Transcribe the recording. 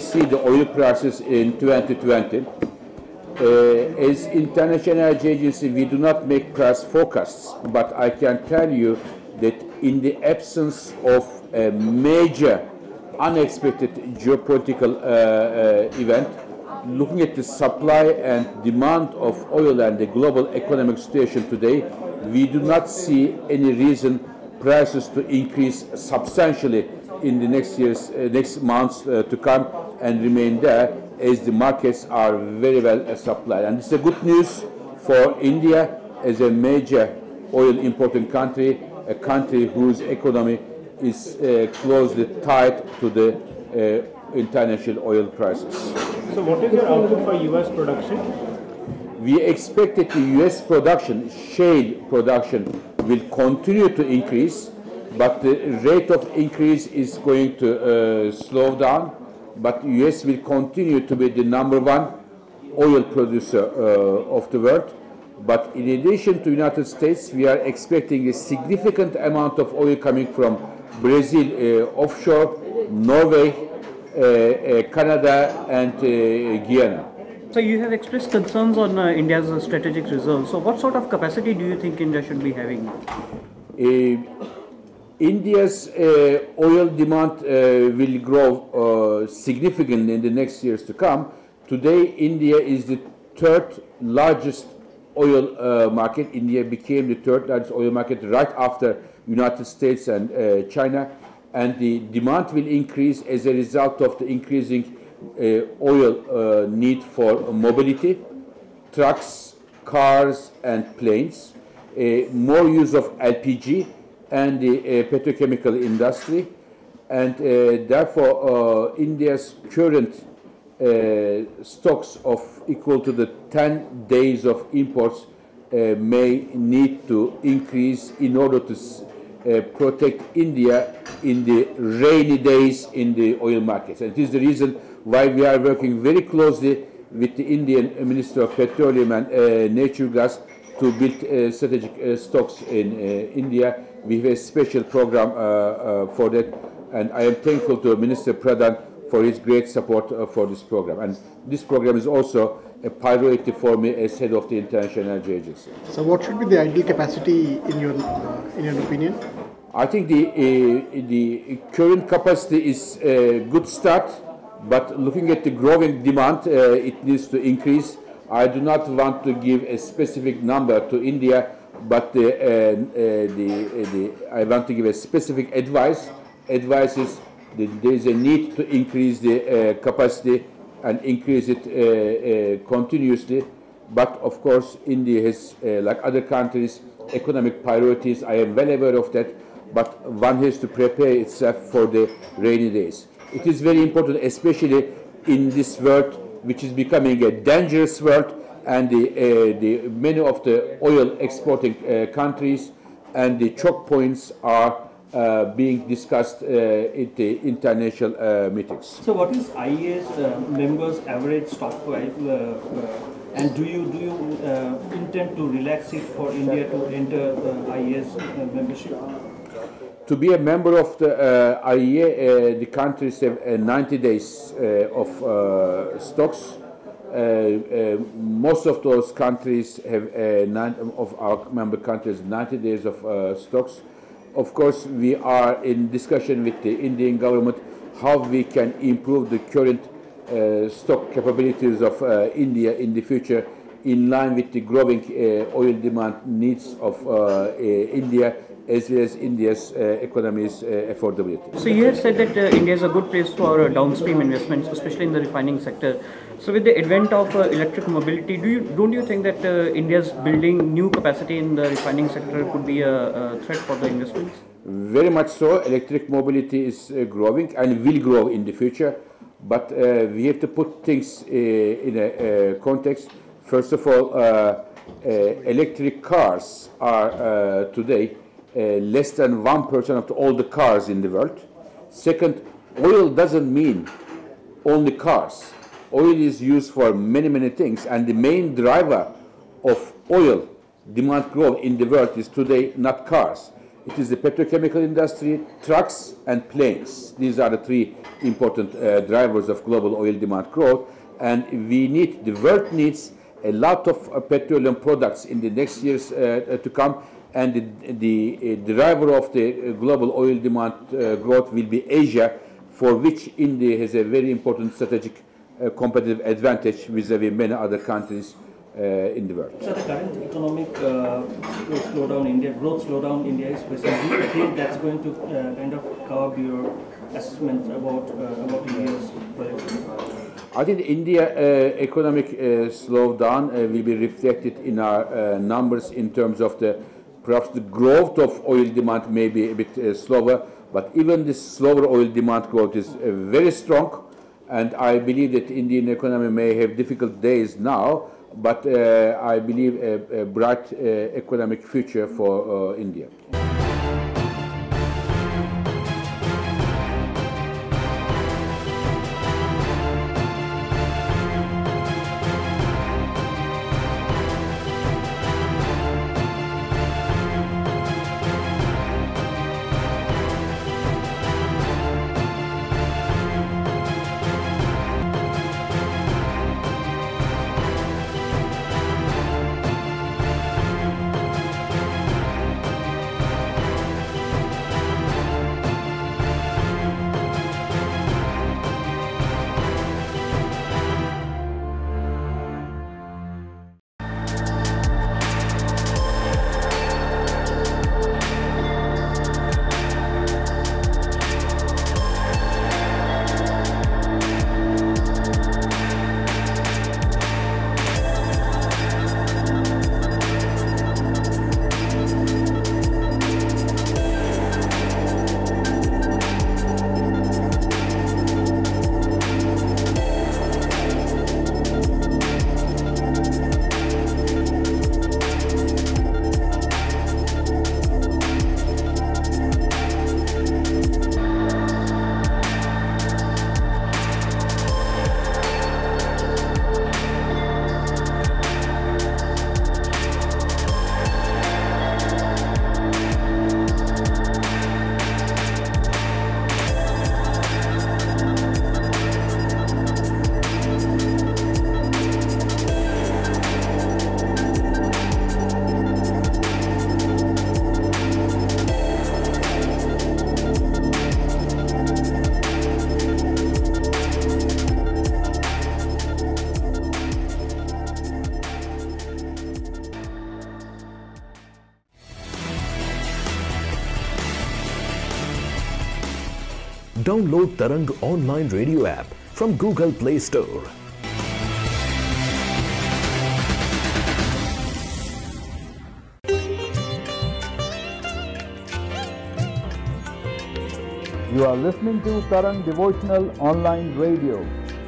see the oil prices in 2020. As International Energy Agency, we do not make price forecasts, but I can tell you that in the absence of a major unexpected geopolitical event, looking at the supply and demand of oil and the global economic situation today, we do not see any reason prices to increase substantially in the next months to come and remain there, as the markets are very well supplied. And it's a good news for India as a major oil importing country, a country whose economy is closely tied to the international oil prices. So what is your outlook for U.S. production? We expect that the U.S. production, shale production, will continue to increase, but the rate of increase is going to slow down. But U.S. will continue to be the #1 oil producer of the world. But in addition to the United States, we are expecting a significant amount of oil coming from Brazil offshore, Norway, Canada, and Guyana. So you have expressed concerns on India's strategic reserves. So what sort of capacity do you think India should be having? India's oil demand will grow significantly in the next years to come. Today, India is the third largest oil market. India became the third largest oil market right after United States and China, and the demand will increase as a result of the increasing oil need for mobility, trucks, cars, and planes, more use of LPG, and the petrochemical industry, and therefore India's current stocks of equal to the 10 days of imports may need to increase in order to protect India in the rainy days in the oil markets. And it is the reason why we are working very closely with the Indian Minister of Petroleum and Natural Gas to build strategic stocks in India. We have a special program for that, and I am thankful to Minister Pranab for his great support for this program. And this program is also a priority for me as head of the International Energy Agency. So what should be the ideal capacity in your opinion? I think the current capacity is a good start, but looking at the growing demand, it needs to increase. I do not want to give a specific number to India, but I want to give a specific advice. Advice is that there is a need to increase the capacity and increase it continuously. But of course, India has, like other countries, economic priorities. I am well aware of that, but one has to prepare itself for the rainy days. It is very important, especially in this world, which is becoming a dangerous world, and many of the oil exporting countries and the choke points are being discussed at the international meetings. So what is IEA's members' average stockpile, and do you intend to relax it for India to enter IEA's membership? To be a member of the IEA, the countries have 90 days of stocks. Most of those countries have, of our member countries, 90 days of stocks. Of course, we are in discussion with the Indian government how we can improve the current stock capabilities of India in the future, in line with the growing oil demand needs of India, as well as India's economy's affordability. So you have said that India is a good place for downstream investments, especially in the refining sector. So with the advent of electric mobility, don't you think that India's building new capacity in the refining sector could be a threat for the investments? Very much so. Electric mobility is growing and will grow in the future, but we have to put things in a context. First of all, electric cars are today less than 1% of all the cars in the world. Second, oil doesn't mean only cars. Oil is used for many, many things, and the main driver of oil demand growth in the world is today not cars. It is the petrochemical industry, trucks, and planes. These are the three important drivers of global oil demand growth. And the world needs a lot of petroleum products in the next years to come. And the driver of the global oil demand growth will be Asia, for which India has a very important strategic competitive advantage vis-à-vis many other countries in the world. So the current economic slowdown, growth slowdown India is facing, do you think that's going to kind of curb your assessment about India's projection? I think India economic slowdown will be reflected in our numbers in terms of perhaps the growth of oil demand may be a bit slower, but even this slower oil demand growth is very strong, and I believe that Indian economy may have difficult days now, but I believe a bright economic future for India. Download Tarang online radio app from Google Play Store. You are listening to Tarang Devotional Online Radio.